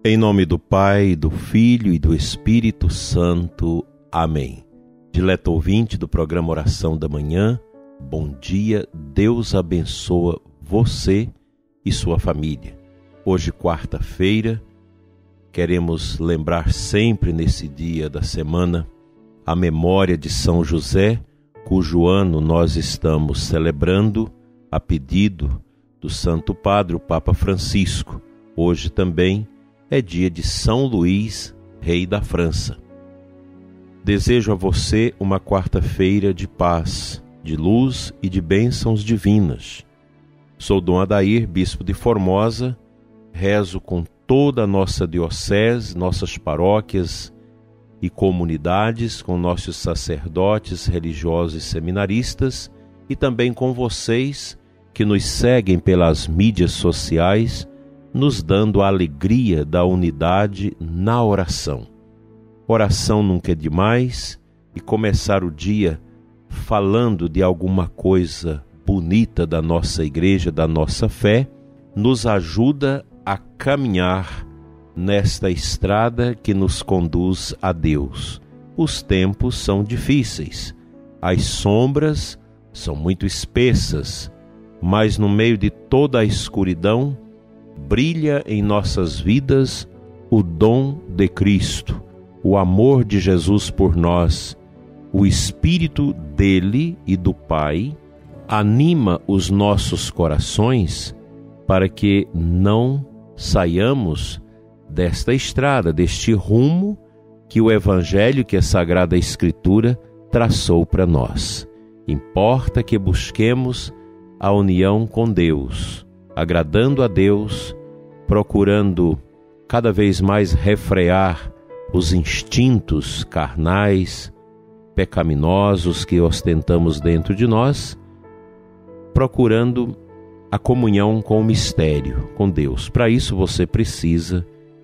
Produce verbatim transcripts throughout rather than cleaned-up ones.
Em nome do Pai, do Filho e do Espírito Santo. Amém. Dileto ouvinte do programa Oração da Manhã, bom dia, Deus abençoa você e sua família. Hoje, quarta-feira, queremos lembrar sempre nesse dia da semana a memória de São José, cujo ano nós estamos celebrando a pedido do Santo Padre, o Papa Francisco. Hoje também é dia de São Luís, rei da França. Desejo a você uma quarta-feira de paz, de luz e de bênçãos divinas. Sou Dom Adair, bispo de Formosa, rezo com toda a nossa diocese, nossas paróquias e comunidades, com nossos sacerdotes, religiosos e seminaristas, e também com vocês que nos seguem pelas mídias sociais, nos dando a alegria da unidade na oração. Oração nunca é demais, e começar o dia falando de alguma coisa bonita da nossa igreja, da nossa fé, nos ajuda a caminhar nesta estrada que nos conduz a Deus. Os tempos são difíceis, as sombras são muito espessas, mas no meio de toda a escuridão, brilha em nossas vidas o dom de Cristo, o amor de Jesus por nós. O Espírito dele e do Pai anima os nossos corações para que não saiamos desta estrada, deste rumo que o Evangelho, que a Sagrada Escritura traçou para nós. Importa que busquemos a união com Deus, agradando a Deus, procurando cada vez mais refrear os instintos carnais, pecaminosos que ostentamos dentro de nós, procurando a comunhão com o mistério, com Deus. Para isso você precisa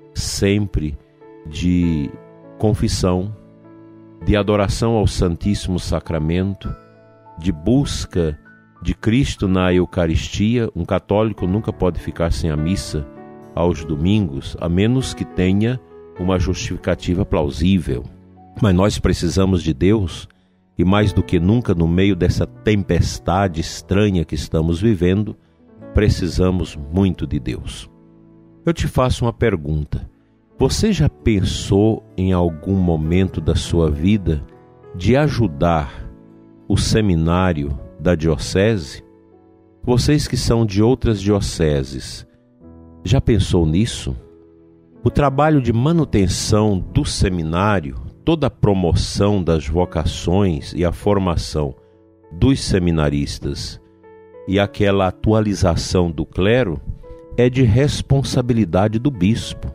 sempre de confissão, de adoração ao Santíssimo Sacramento, de busca de Cristo na Eucaristia. Um católico nunca pode ficar sem a missa aos domingos, a menos que tenha uma justificativa plausível. Mas nós precisamos de Deus, e mais do que nunca no meio dessa tempestade estranha que estamos vivendo, precisamos muito de Deus. Eu te faço uma pergunta. Você já pensou em algum momento da sua vida de ajudar o seminário da diocese? Vocês que são de outras dioceses, já pensou nisso? O trabalho de manutenção do seminário, toda a promoção das vocações e a formação dos seminaristas e aquela atualização do clero é de responsabilidade do bispo.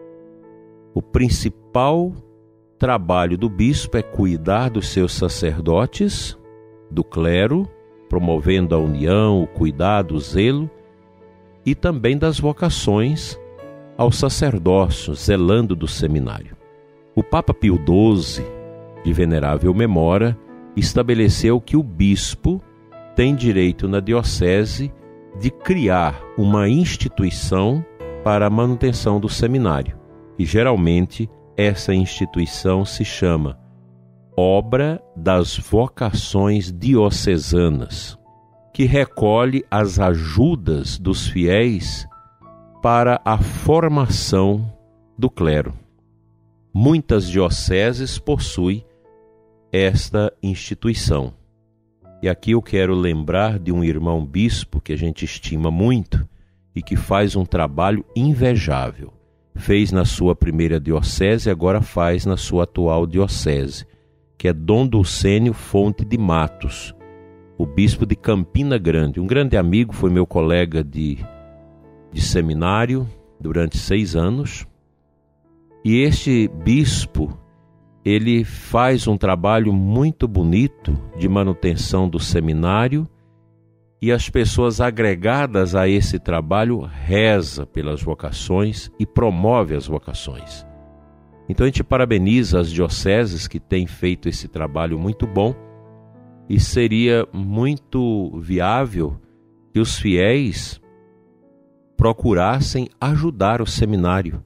O principal trabalho do bispo é cuidar dos seus sacerdotes, do clero, promovendo a união, o cuidado, o zelo, e também das vocações ao sacerdócio, zelando do seminário. O Papa Pio doze, de venerável memória, estabeleceu que o bispo tem direito na diocese de criar uma instituição para a manutenção do seminário. E geralmente essa instituição se chama Obra das Vocações Diocesanas, que recolhe as ajudas dos fiéis para a formação do clero. Muitas dioceses possuem esta instituição. E aqui eu quero lembrar de um irmão bispo que a gente estima muito e que faz um trabalho invejável. Fez na sua primeira diocese e agora faz na sua atual diocese, que é Dom Dulcênio Fonte de Matos, o bispo de Campina Grande. Um grande amigo, foi meu colega de, de seminário durante seis anos. E este bispo, ele faz um trabalho muito bonito de manutenção do seminário, e as pessoas agregadas a esse trabalho reza pelas vocações e promove as vocações. Então a gente parabeniza as dioceses que têm feito esse trabalho muito bom, e seria muito viável que os fiéis procurassem ajudar o seminário.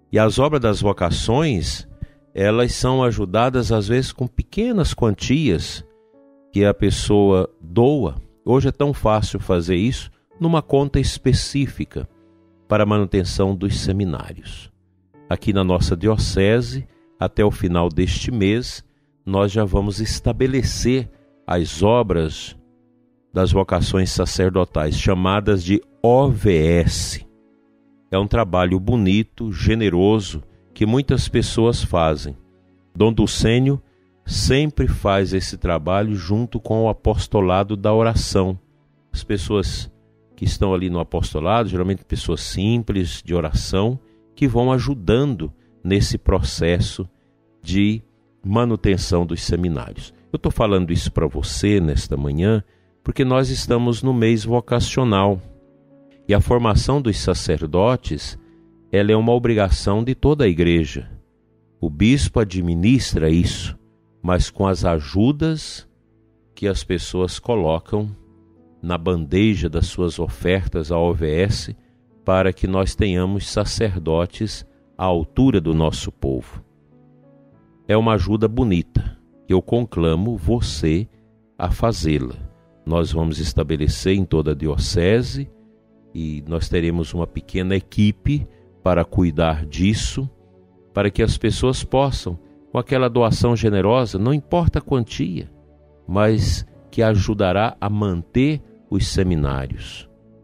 E as obras das vocações, elas são ajudadas às vezes com pequenas quantias que a pessoa doa. Hoje é tão fácil fazer isso numa conta específica para a manutenção dos seminários. Aqui na nossa diocese, até o final deste mês, nós já vamos estabelecer as obras das vocações sacerdotais, chamadas de O V S. É um trabalho bonito, generoso, que muitas pessoas fazem. Dom Dulcênio sempre faz esse trabalho junto com o apostolado da oração. As pessoas que estão ali no apostolado, geralmente pessoas simples, de oração, que vão ajudando nesse processo de manutenção dos seminários. Eu estou falando isso para você nesta manhã, porque nós estamos no mês vocacional. E a formação dos sacerdotes, ela é uma obrigação de toda a igreja. O bispo administra isso, mas com as ajudas que as pessoas colocam na bandeja das suas ofertas à O V S, para que nós tenhamos sacerdotes à altura do nosso povo. É uma ajuda bonita, que eu conclamo você a fazê-la. Nós vamos estabelecer em toda a diocese e nós teremos uma pequena equipe para cuidar disso, para que as pessoas possam, com aquela doação generosa, não importa a quantia, mas que ajudará a manter os seminários,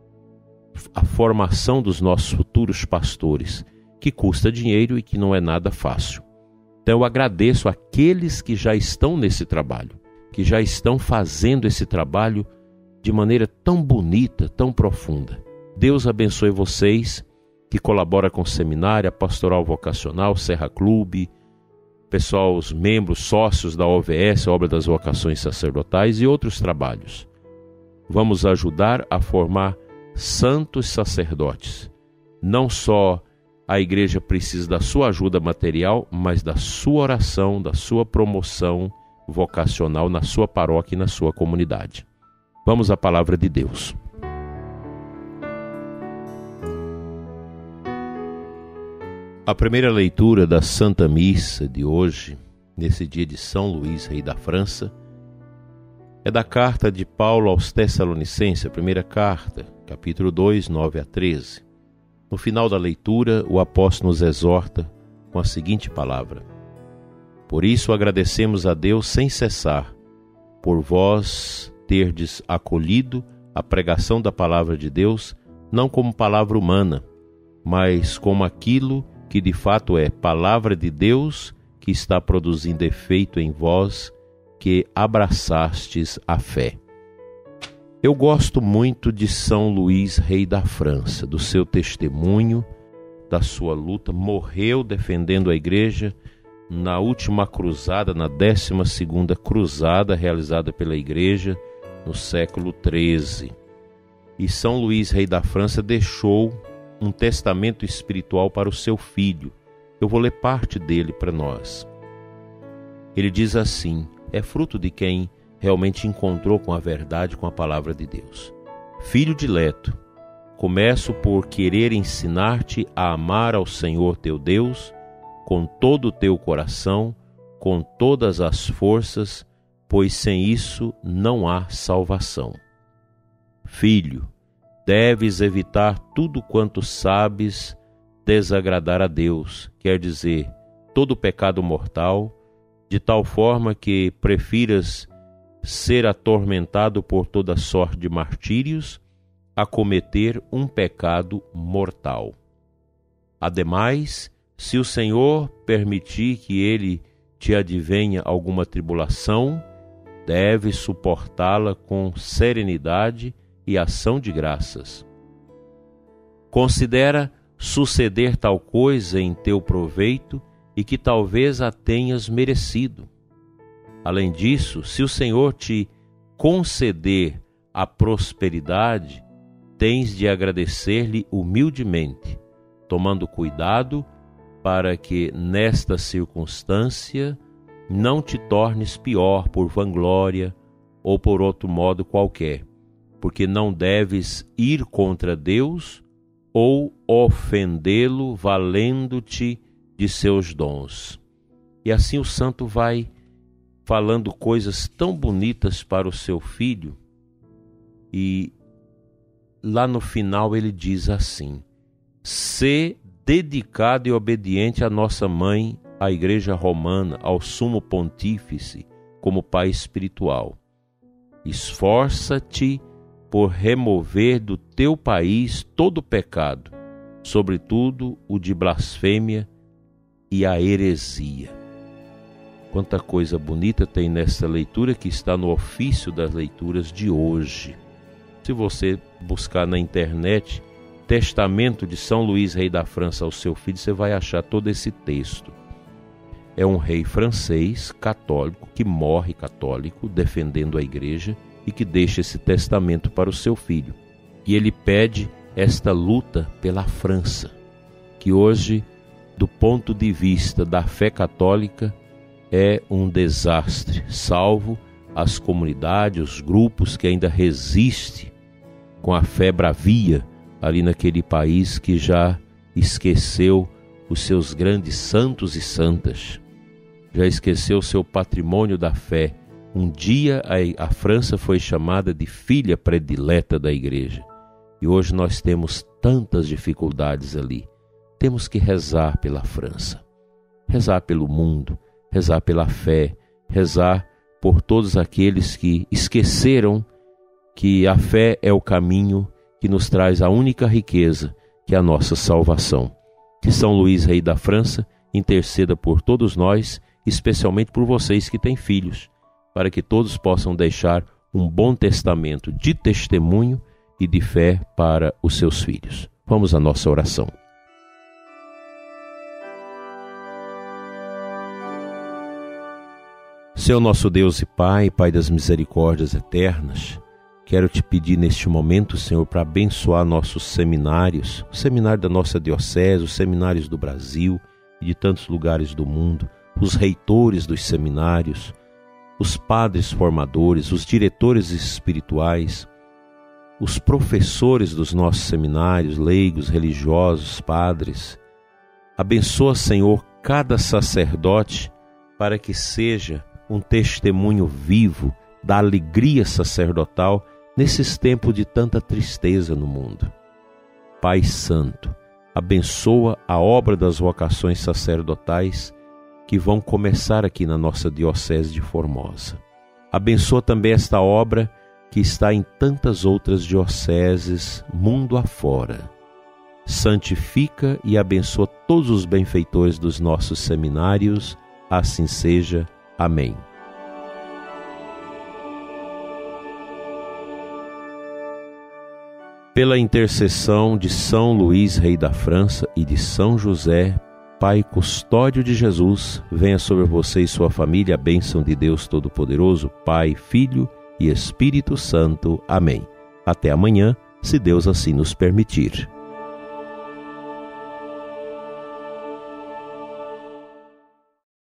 a formação dos nossos futuros pastores, que custa dinheiro e que não é nada fácil. Então eu agradeço àqueles que já estão nesse trabalho, que já estão fazendo esse trabalho de maneira tão bonita, tão profunda. Deus abençoe vocês que colaboram com o seminário, a Pastoral Vocacional, Serra Clube, pessoal, os membros, sócios da O V S, Obra das Vocações Sacerdotais e outros trabalhos. Vamos ajudar a formar santos sacerdotes. Não só a igreja precisa da sua ajuda material, mas da sua oração, da sua promoção vocacional na sua paróquia e na sua comunidade. Vamos à palavra de Deus. A primeira leitura da Santa Missa de hoje, nesse dia de São Luís, rei da França, é da carta de Paulo aos Tessalonicenses, a primeira carta, capítulo dois, nove a treze. No final da leitura, o apóstolo nos exorta com a seguinte palavra: Por isso agradecemos a Deus sem cessar, por vós terdes acolhido a pregação da palavra de Deus, não como palavra humana, mas como aquilo que de fato é palavra de Deus, que está produzindo efeito em vós, que abraçastes a fé. Eu gosto muito de São Luís, rei da França, do seu testemunho, da sua luta. Morreu defendendo a igreja na última cruzada, na décima segunda cruzada realizada pela igreja no século treze. E São Luís, rei da França, deixou um testamento espiritual para o seu filho. Eu vou ler parte dele para nós. Ele diz assim: é fruto de quem realmente encontrou com a verdade, com a palavra de Deus. Filho dileto, começo por querer ensinar-te a amar ao Senhor teu Deus com todo o teu coração, com todas as forças, pois sem isso não há salvação. Filho, deves evitar tudo quanto sabes desagradar a Deus, quer dizer, todo pecado mortal, de tal forma que prefiras ser atormentado por toda sorte de martírios a cometer um pecado mortal. Ademais, se o Senhor permitir que ele te advenha alguma tribulação, deves suportá-la com serenidade e ação de graças. Considera suceder tal coisa em teu proveito e que talvez a tenhas merecido. Além disso, se o Senhor te conceder a prosperidade, tens de agradecer-lhe humildemente, tomando cuidado para que nesta circunstância não te tornes pior por vanglória ou por outro modo qualquer, porque não deves ir contra Deus ou ofendê-lo valendo-te de seus dons. E assim o santo vai falando coisas tão bonitas para o seu filho, e lá no final ele diz assim: sê dedicado e obediente à nossa mãe, à Igreja Romana, ao Sumo Pontífice, como pai espiritual. Esforça-te por remover do teu país todo o pecado, sobretudo o de blasfêmia e a heresia. Quanta coisa bonita tem nessa leitura que está no ofício das leituras de hoje. Se você buscar na internet Testamento de São Luís, rei da França, ao seu filho, você vai achar todo esse texto. É um rei francês católico que morre católico, defendendo a igreja, e que deixa esse testamento para o seu filho. E ele pede esta luta pela França, que hoje, do ponto de vista da fé católica, é um desastre, salvo as comunidades, os grupos que ainda resistem com a fé bravia ali naquele país que já esqueceu os seus grandes santos e santas, já esqueceu o seu patrimônio da fé. Um dia a, a França foi chamada de filha predileta da igreja, e hoje nós temos tantas dificuldades ali. Temos que rezar pela França, rezar pelo mundo, rezar pela fé, rezar por todos aqueles que esqueceram que a fé é o caminho que nos traz a única riqueza, que é a nossa salvação. Que São Luís, rei da França, interceda por todos nós, especialmente por vocês que têm filhos, para que todos possam deixar um bom testamento de testemunho e de fé para os seus filhos. Vamos à nossa oração. Senhor nosso Deus e Pai, Pai das misericórdias eternas, quero te pedir neste momento, Senhor, para abençoar nossos seminários, o seminário da nossa diocese, os seminários do Brasil e de tantos lugares do mundo, os reitores dos seminários, os padres formadores, os diretores espirituais, os professores dos nossos seminários, leigos, religiosos, padres. Abençoa, Senhor, cada sacerdote para que seja um testemunho vivo da alegria sacerdotal nesses tempos de tanta tristeza no mundo. Pai Santo, abençoa a obra das vocações sacerdotais que vão começar aqui na nossa Diocese de Formosa. Abençoa também esta obra que está em tantas outras dioceses mundo afora. Santifica e abençoa todos os benfeitores dos nossos seminários, assim seja. Amém. Pela intercessão de São Luís, rei da França, e de São José, Pai custódio de Jesus, venha sobre você e sua família a bênção de Deus Todo-Poderoso, Pai, Filho e Espírito Santo. Amém. Até amanhã, se Deus assim nos permitir.